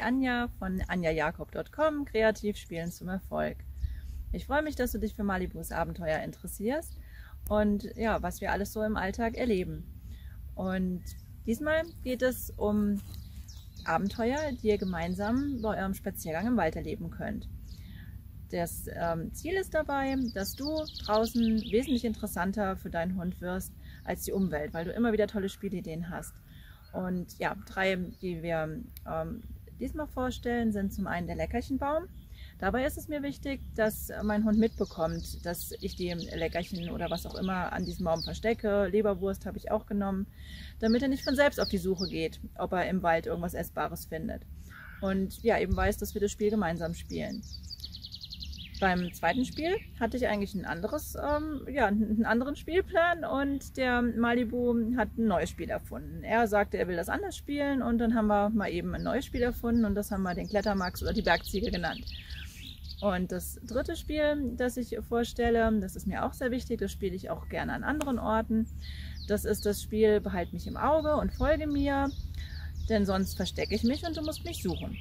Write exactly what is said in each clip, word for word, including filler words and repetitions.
Anja von anja jakob punkt com, kreativ spielen zum Erfolg. Ich freue mich, dass du dich für Malibus Abenteuer interessierst und ja, was wir alles so im Alltag erleben. Und diesmal geht es um Abenteuer, die ihr gemeinsam bei eurem Spaziergang im Wald erleben könnt. Das ähm, Ziel ist dabei, dass du draußen wesentlich interessanter für deinen Hund wirst als die Umwelt, weil du immer wieder tolle Spielideen hast. Und ja, drei, die wir ähm, diesmal vorstellen, sind zum einen der Leckerchenbaum. Dabei ist es mir wichtig, dass mein Hund mitbekommt, dass ich die Leckerchen oder was auch immer an diesem Baum verstecke. Leberwurst habe ich auch genommen, damit er nicht von selbst auf die Suche geht, ob er im Wald irgendwas Essbares findet. Und ja, eben weiß, dass wir das Spiel gemeinsam spielen. Beim zweiten Spiel hatte ich eigentlich ein anderes, ähm, ja, einen anderen Spielplan und der Malibu hat ein neues Spiel erfunden. Er sagte, er will das anders spielen und dann haben wir mal eben ein neues Spiel erfunden und das haben wir den Klettermax oder die Bergziege genannt. Und das dritte Spiel, das ich vorstelle, das ist mir auch sehr wichtig, das spiele ich auch gerne an anderen Orten. Das ist das Spiel Behalt mich im Auge und folge mir, denn sonst verstecke ich mich und du musst mich suchen.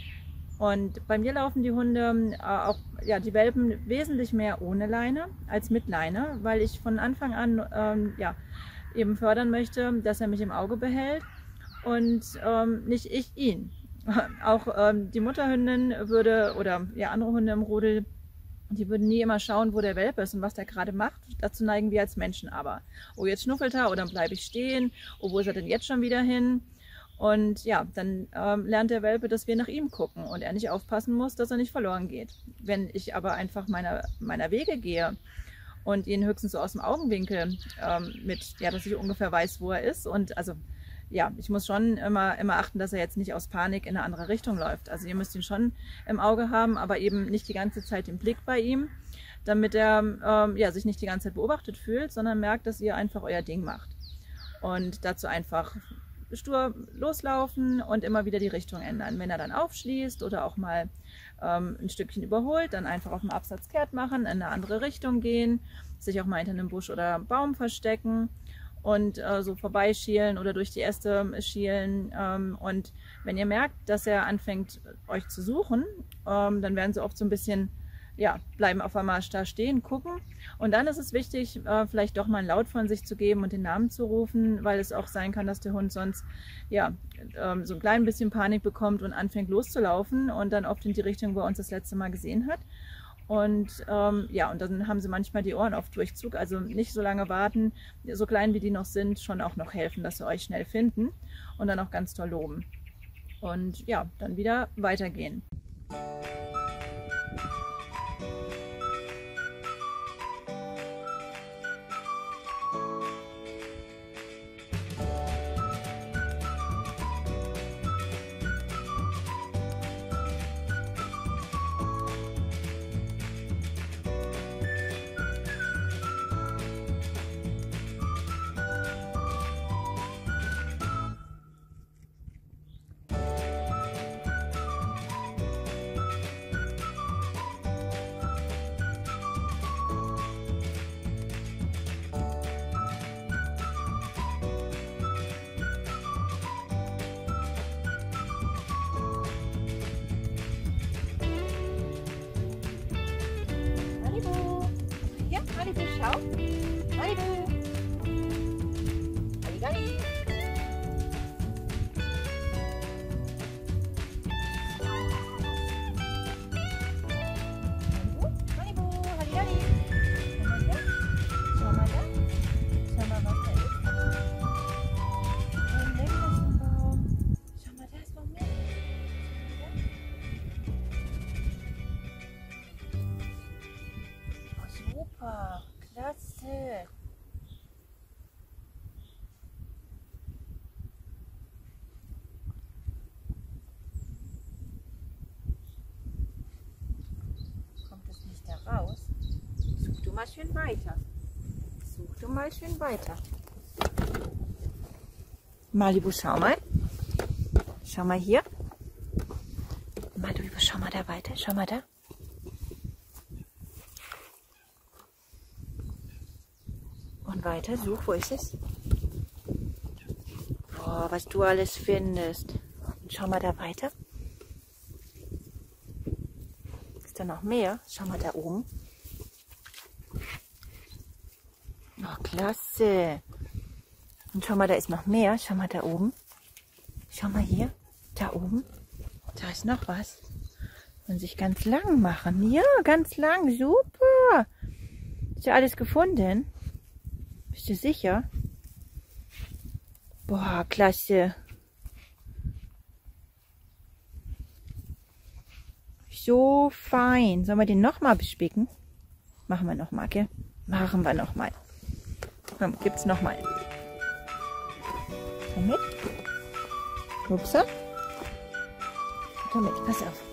Und bei mir laufen die Hunde, äh, auch ja, die Welpen, wesentlich mehr ohne Leine als mit Leine, weil ich von Anfang an ähm, ja, eben fördern möchte, dass er mich im Auge behält und ähm, nicht ich ihn. Auch ähm, die Mutterhündin würde, oder ja, andere Hunde im Rudel, die würden nie immer schauen, wo der Welpe ist und was der gerade macht. Dazu neigen wir als Menschen aber. Oh, jetzt schnuffelt er oder bleibe ich stehen? Oh, wo ist er denn jetzt schon wieder hin? Und ja, dann ähm, lernt der Welpe, dass wir nach ihm gucken und er nicht aufpassen muss, dass er nicht verloren geht. Wenn ich aber einfach meiner, meiner Wege gehe und ihn höchstens so aus dem Augenwinkel ähm, mit, ja, dass ich ungefähr weiß, wo er ist. Und also, ja, ich muss schon immer, immer achten, dass er jetzt nicht aus Panik in eine andere Richtung läuft. Also ihr müsst ihn schon im Auge haben, aber eben nicht die ganze Zeit den Blick bei ihm, damit er ähm, ja, sich nicht die ganze Zeit beobachtet fühlt, sondern merkt, dass ihr einfach euer Ding macht. Und dazu einfach stur loslaufen und immer wieder die Richtung ändern. Wenn er dann aufschließt oder auch mal ähm, ein Stückchen überholt, dann einfach auf dem Absatz kehrt machen, in eine andere Richtung gehen, sich auch mal hinter einem Busch oder Baum verstecken und äh, so vorbeischielen oder durch die Äste schielen. Ähm, und wenn ihr merkt, dass er anfängt, euch zu suchen, ähm, dann werden sie oft so ein bisschen, ja, bleiben auf einmal da stehen, gucken. Und dann ist es wichtig, äh, vielleicht doch mal einen Laut von sich zu geben und den Namen zu rufen, weil es auch sein kann, dass der Hund sonst ja, ähm, so ein klein bisschen Panik bekommt und anfängt loszulaufen und dann oft in die Richtung, wo er uns das letzte Mal gesehen hat. Und ähm, ja, und dann haben sie manchmal die Ohren auf Durchzug, also nicht so lange warten, so klein wie die noch sind, schon auch noch helfen, dass sie euch schnell finden und dann auch ganz toll loben. Und ja, dann wieder weitergehen. Malibu, schau. Malibu. Halligalli. Malibu, Halligalli. Schau mal da. Schau mal, was da ist. Ein Leckerchenbaum. Schau mal, da ist noch mehr. Oh, super. Klasse. Kommt es nicht da raus? Such du mal schön weiter. Such du mal schön weiter. Malibu, schau mal. Schau mal hier. Malibu, schau mal da weiter. Schau mal da. Und weiter, such, wo ist es? Boah, was du alles findest. Und schau mal da weiter. da noch mehr. Schau mal da oben. Oh, klasse. Und schau mal, da ist noch mehr. Schau mal da oben. Schau mal hier. Da oben. Da ist noch was. Und sich ganz lang machen. Ja, ganz lang. Super. Hast du alles gefunden? Bist du sicher? Boah, klasse. So fein. Sollen wir den nochmal bespicken? Machen wir nochmal, gell? Machen wir nochmal. Komm, gibt's nochmal. Komm mit. Upsa. Komm mit, pass auf.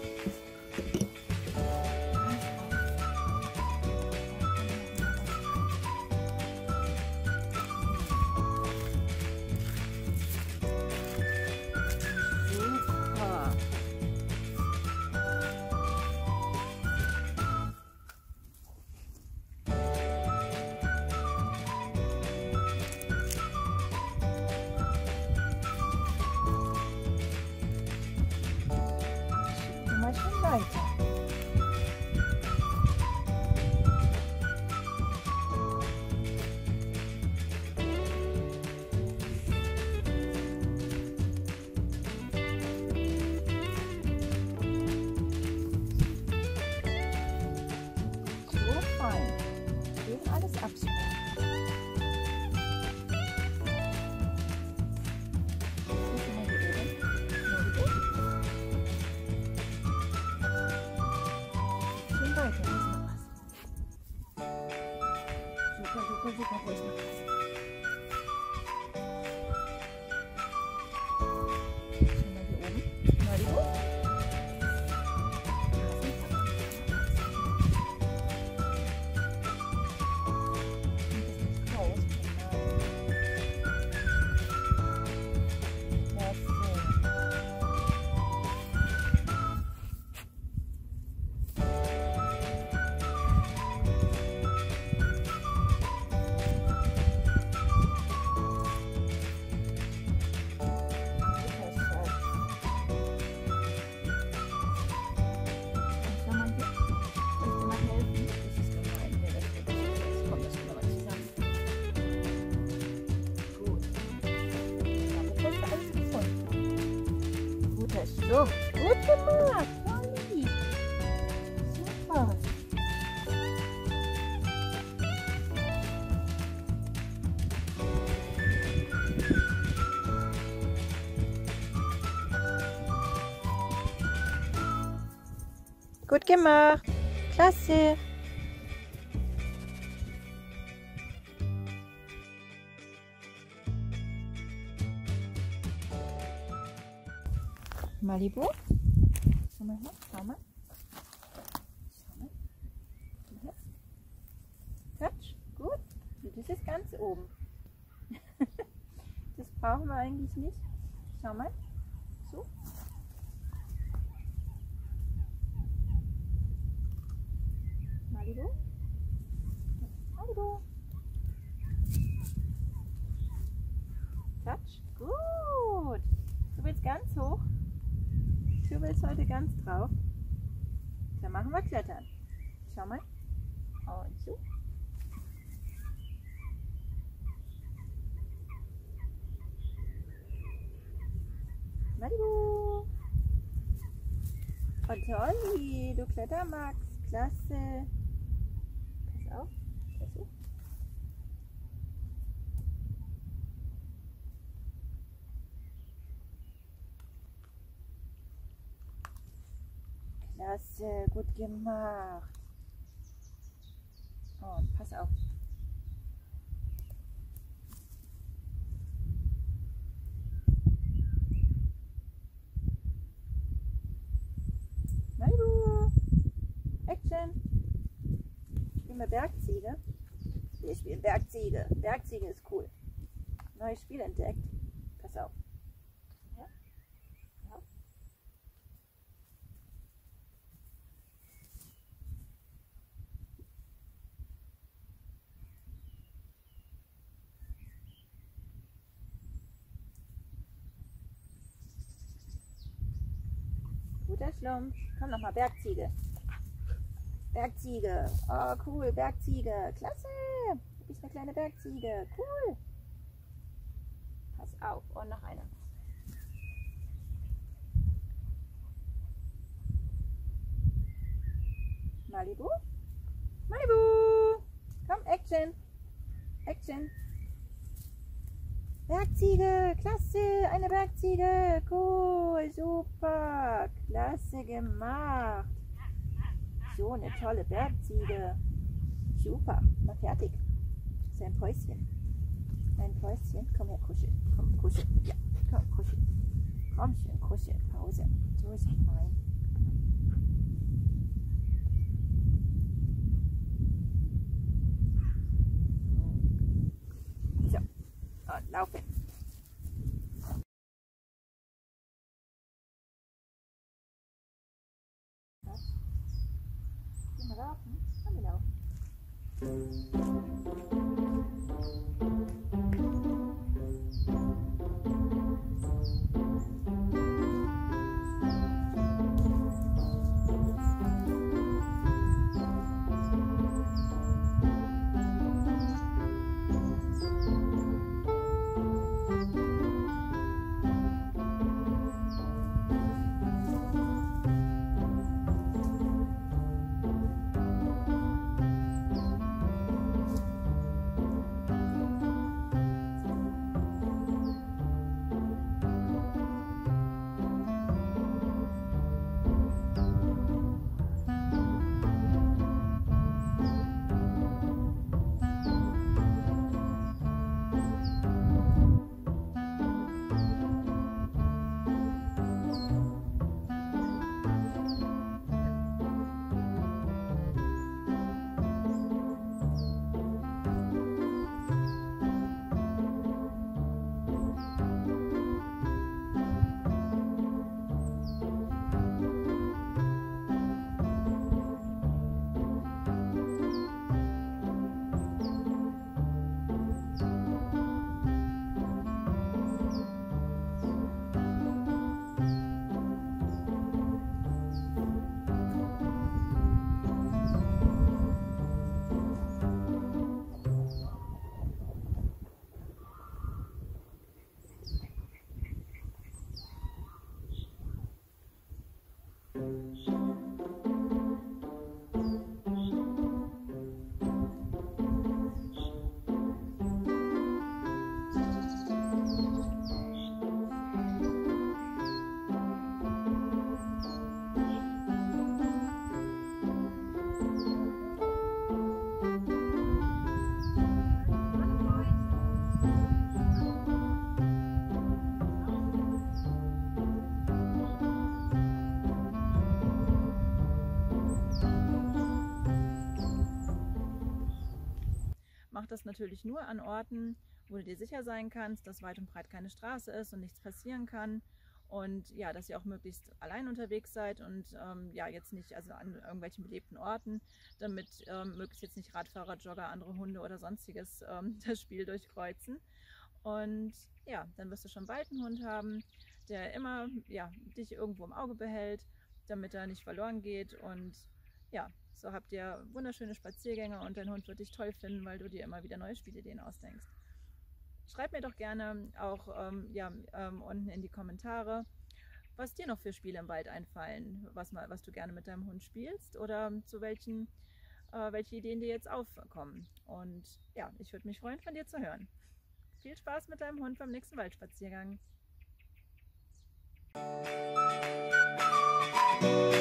Mal schon weiter. So fein. Eben alles absuchen. Super, super, super, wo ist noch was? Schau mal hier oben. Mal die hoch. So, gut gemacht, Molly. Super. Gut gemacht. Klasse. Malibu. Schau mal her, schau mal. Schau mal. Schau mal. Touch, gut. Das ist ganz oben. Das brauchen wir eigentlich nicht. Schau mal. So. Malibu. Malibu. Touch, gut. Du willst ganz hoch. Du willst heute ganz drauf. Dann machen wir Klettern. Schau mal. Und so. Malibu. Oh toll, du Klettermax. Klasse. Pass auf. Pass auf. Klasse, gut gemacht. Oh, und pass auf. Malibu. Action. Spielen wir Bergziege. Wir spielen Bergziege. Bergziege ist cool. Neues Spiel entdeckt. Pass auf. Ja? Ja. Guter Schlumpf. Komm nochmal, Bergziege. Bergziege. Oh, cool, Bergziege. Klasse. Du bist eine kleine Bergziege. Cool. Pass auf. Und noch eine. Malibu. Malibu. Komm, Action. Action. Bergziege. Klasse. Eine Bergziege. Cool. Super. Klasse gemacht. So eine tolle Bergziege. Super. Mal fertig. So ein Päuschen. Ein Päuschen. Komm her, kuschel. Komm, kuschel. Ja, komm, kuschel. Komm schön, kuschel. Pause. So ist fein. So. Und laufen. Gehen wir laufen? Komm, wir laufen. Mach das natürlich nur an Orten, wo du dir sicher sein kannst, dass weit und breit keine Straße ist und nichts passieren kann. Und ja, dass ihr auch möglichst allein unterwegs seid und ähm, ja, jetzt nicht also an irgendwelchen belebten Orten, damit ähm, möglichst jetzt nicht Radfahrer, Jogger, andere Hunde oder sonstiges ähm, das Spiel durchkreuzen. Und ja, dann wirst du schon bald einen Hund haben, der immer ja, dich irgendwo im Auge behält, damit er nicht verloren geht. Und ja, so habt ihr wunderschöne Spaziergänge und dein Hund wird dich toll finden, weil du dir immer wieder neue Spielideen ausdenkst. Schreib mir doch gerne auch ähm, ja, ähm, unten in die Kommentare, was dir noch für Spiele im Wald einfallen, was, mal, was du gerne mit deinem Hund spielst oder zu welchen, äh, welche Ideen dir jetzt aufkommen. Und ja, ich würde mich freuen, von dir zu hören. Viel Spaß mit deinem Hund beim nächsten Waldspaziergang.